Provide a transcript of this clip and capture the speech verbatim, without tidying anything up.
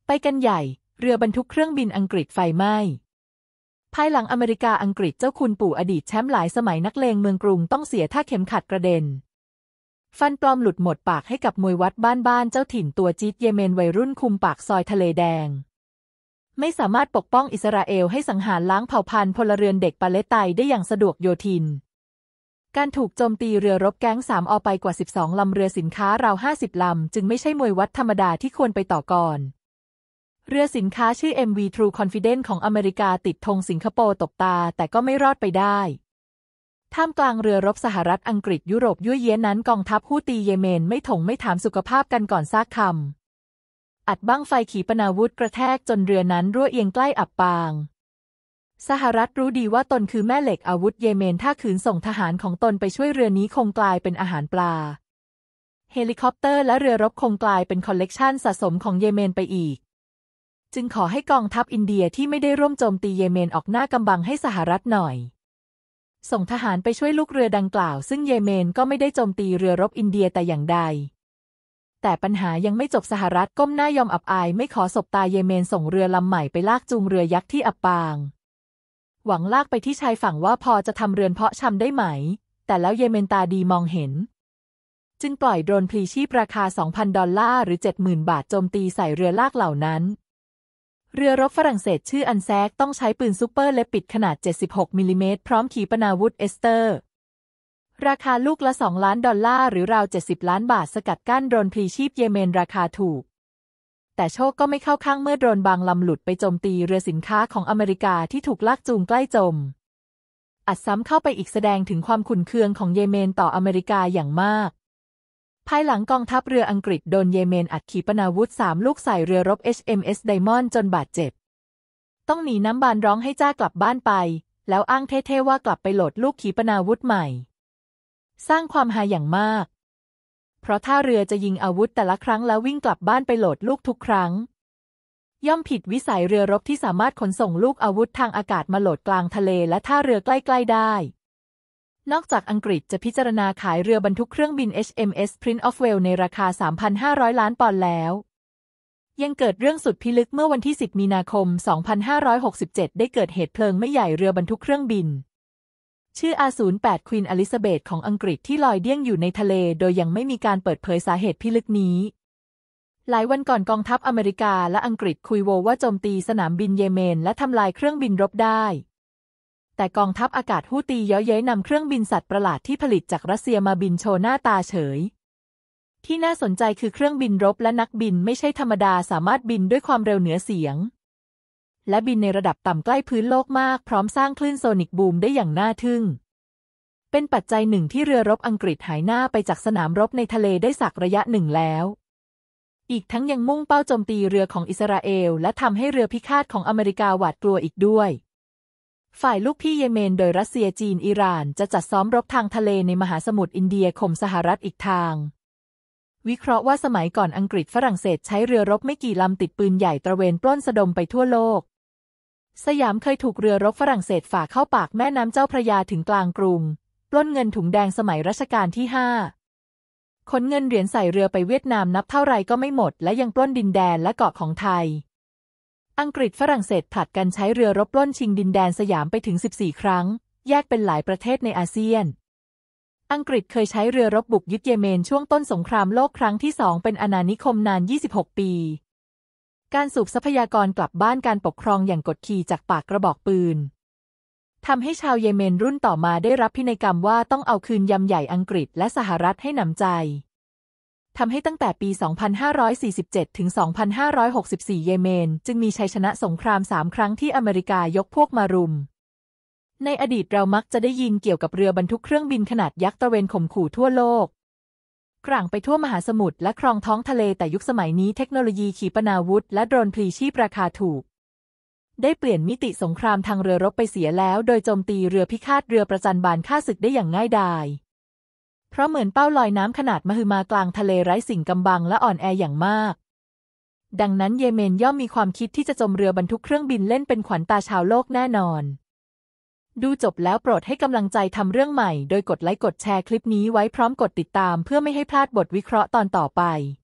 ไปกันใหญ่เรือบรรทุกเครื่องบินอังกฤษไฟไหม้ภายหลังอเมริกาอังกฤษเจ้าคุณปู่อดีตแชมป์หลายสมัยนักเลงเมืองกรุงต้องเสียท่าเข็มขัดกระเด็นฟันปลอมหลุดหมดปากให้กับมวยวัดบ้านๆเจ้าถิ่นตัวจี๊ดเยเมนวัยรุ่นคุมปากซอยทะเลแดงไม่สามารถปกป้องอิสราเอลให้สังหารล้างเผ่าพันธุ์พลเรือนเด็กปาเลสไตน์ได้อย่างสะดวกโยทินการถูกโจมตีเรือรบแก๊งสามอไปกว่าสิบสองลำเรือสินค้าราวห้าสิบลำจึงไม่ใช่มวยวัดธรรมดาที่ควรไปต่อก่อนเรือสินค้าชื่อ เอ็ม วี True Confidence ของอเมริกาติดธงสิงคโปร์ตบตาแต่ก็ไม่รอดไปได้ท่ามกลางเรือรบสหรัฐอังกฤษยุโรปยั่วเย้ยนั้นกองทัพฮูตีเยเมนไม่ถงไม่ถามสุขภาพกันก่อนซากคำอัดบั้งไฟขีปนาวุธกระแทกจนเรือนั้นรั่วเอียงใกล้อับปางสหรัฐรู้ดีว่าตนคือแม่เหล็กอาวุธเยเมนถ้าขืนส่งทหารของตนไปช่วยเรือนี้คงกลายเป็นอาหารปลาเฮลิคอปเตอร์และเรือรบคงกลายเป็นคอลเลกชันสะสมของเยเมนไปอีกจึงขอให้กองทัพอินเดียที่ไม่ได้ร่วมโจมตีเยเมนออกหน้ากำบังให้สหรัฐหน่อยส่งทหารไปช่วยลูกเรือดังกล่าวซึ่งเยเมนก็ไม่ได้โจมตีเรือรบอินเดียแต่อย่างใดแต่ปัญหายังไม่จบสหรัฐก้มหน้ายอมอับอายไม่ขอสบตาเยเมนส่งเรือลำใหม่ไปลากจูงเรือยักษ์ที่อับปางหวังลากไปที่ชายฝั่งว่าพอจะทำเรือนเพาะชำได้ไหมแต่แล้วเยเมนตาดีมองเห็นจึงปล่อยโดรนพลีชีพราคา สองพัน ดอลลาร์หรือ เจ็ดหมื่น บาทโจมตีใส่เรือลากเหล่านั้นเรือรบฝรั่งเศสชื่ออันแซกต้องใช้ปืนซูเปอร์เล็บปิดขนาดเจ็ดสิบหกมิลลิเมตรพร้อมขีปนาวุธเอสเตอร์ราคาลูกละสองล้านดอลลาร์หรือราวเจ็ดสิบล้านบาทสกัดกั้นโดรนพลีชีพเยเมนราคาถูกแต่โชคก็ไม่เข้าข้างเมื่อโดรนบางลำหลุดไปโจมตีเรือสินค้าของอเมริกาที่ถูกลากจูงใกล้จมอัดซ้ำเข้าไปอีกแสดงถึงความขุ่นเคืองของเยเมนต่ออเมริกาอย่างมากภายหลังกองทัพเรืออังกฤษโดนเยเมนอัดขีปนาวุธสามลูกใส่เรือรบ เอช เอ็ม เอส Diamond จนบาดเจ็บต้องหนีน้ำบานร้องให้จ้ากลับบ้านไปแล้วอ้างเท่ๆว่ากลับไปโหลดลูกขีปนาวุธใหม่สร้างความฮาอย่างมากเพราะท่าเรือจะยิงอาวุธแต่ละครั้งแล้ววิ่งกลับบ้านไปโหลดลูกทุกครั้งย่อมผิดวิสัยเรือรบที่สามารถขนส่งลูกอาวุธทางอากาศมาโหลดกลางทะเลและท่าเรือใกล้ๆได้นอกจากอังกฤษจะพิจารณาขายเรือบรรทุกเครื่องบิน เอช เอ็ม เอส Prince of Wales ในราคา สามพันห้าร้อย ล้านปอนด์แล้วยังเกิดเรื่องสุดพิลึกเมื่อวันที่สิบมีนาคมสองพันห้าร้อยหกสิบเจ็ดได้เกิดเหตุเพลิงไหม้ใหญ่เรือบรรทุกเครื่องบินชื่อ อาร์ ศูนย์ แปด Queen Elizabeth ของอังกฤษที่ลอยเดี้ยงอยู่ในทะเลโดยยังไม่มีการเปิดเผยสาเหตุพิลึกนี้หลายวันก่อนกองทัพอเมริกาและอังกฤษคุยโวว่าโจมตีสนามบินเยเมนและทำลายเครื่องบินรบได้แต่กองทัพอากาศฮูตีเย้ยเย้ยนำเครื่องบินสัตว์ประหลาดที่ผลิตจากรัสเซียมาบินโชว์หน้าตาเฉยที่น่าสนใจคือเครื่องบินรบและนักบินไม่ใช่ธรรมดาสามารถบินด้วยความเร็วเหนือเสียงและบินในระดับต่ำใกล้พื้นโลกมากพร้อมสร้างคลื่นโซนิกบูมได้อย่างน่าทึ่งเป็นปัจจัยหนึ่งที่เรือรบอังกฤษหายหน้าไปจากสนามรบในทะเลได้สักระยะหนึ่งแล้วอีกทั้งยังมุ่งเป้าโจมตีเรือของอิสราเอลและทำให้เรือพิฆาตของอเมริกาหวาดกลัวอีกด้วยฝ่ายลูกพี่เยเมนโดยรัสเซียจีนอิหร่านจะจัดซ้อมรบทางทะเลในมหาสมุทรอินเดียข่มสหรัฐอีกทางวิเคราะห์ว่าสมัยก่อนอังกฤษฝรั่งเศสใช้เรือรบไม่กี่ลำติดปืนใหญ่ตระเวนปล้นสะดมไปทั่วโลกสยามเคยถูกเรือรบฝรั่งเศสฝ่าเข้าปากแม่น้ำเจ้าพระยาถึงกลางกรุงปล้นเงินถุงแดงสมัยรัชกาลที่ห้าขนเงินเหรียญใส่เรือไปเวียดนามนับเท่าไรก็ไม่หมดและยังปล้นดินแดนและเกาะของไทยอังกฤษฝรั่งเศสผลัดกันใช้เรือรบปล้นชิงดินแดนสยามไปถึงสิบสี่ครั้งแยกเป็นหลายประเทศในอาเซียนอังกฤษเคยใช้เรือรบบุกยึดเยเมนช่วงต้นสงครามโลกครั้งที่สองเป็นอาณานิคมนานยี่สิบหกปีการสูบทรัพยากรกลับบ้านการปกครองอย่างกดขี่จากปากกระบอกปืนทำให้ชาวเยเมนรุ่นต่อมาได้รับพินัยกรรมว่าต้องเอาคืนยำใหญ่อังกฤษและสหรัฐให้หนำใจทำให้ตั้งแต่ปี สองพันห้าร้อยสี่สิบเจ็ด ถึง สองพันห้าร้อยหกสิบสี่ เยเมนจึงมีชัยชนะสงครามสามครั้งที่อเมริกายกพวกมารุมในอดีตเรามักจะได้ยินเกี่ยวกับเรือบรรทุกเครื่องบินขนาดยักษ์ตระเวนข่มขู่ทั่วโลกกร่างไปทั่วมหาสมุทรและครองท้องทะเลแต่ยุคสมัยนี้เทคโนโลยีขีปนาวุธและโดรนพลีชีพราคาถูกได้เปลี่ยนมิติสงครามทางเรือรบไปเสียแล้วโดยโจมตีเรือพิฆาตเรือประจันบานฆ่าศึกได้อย่างง่ายดายเพราะเหมือนเป้าลอยน้ำขนาดมหึมากลางทะเลไร้สิ่งกำบังและอ่อนแออย่างมากดังนั้นเยเมนย่อมมีความคิดที่จะจมเรือบรรทุกเครื่องบินเล่นเป็นขวัญตาชาวโลกแน่นอนดูจบแล้วโปรดให้กำลังใจทำเรื่องใหม่โดยกดไลค์กดแชร์คลิปนี้ไว้พร้อมกดติดตามเพื่อไม่ให้พลาดบทวิเคราะห์ตอนต่อไป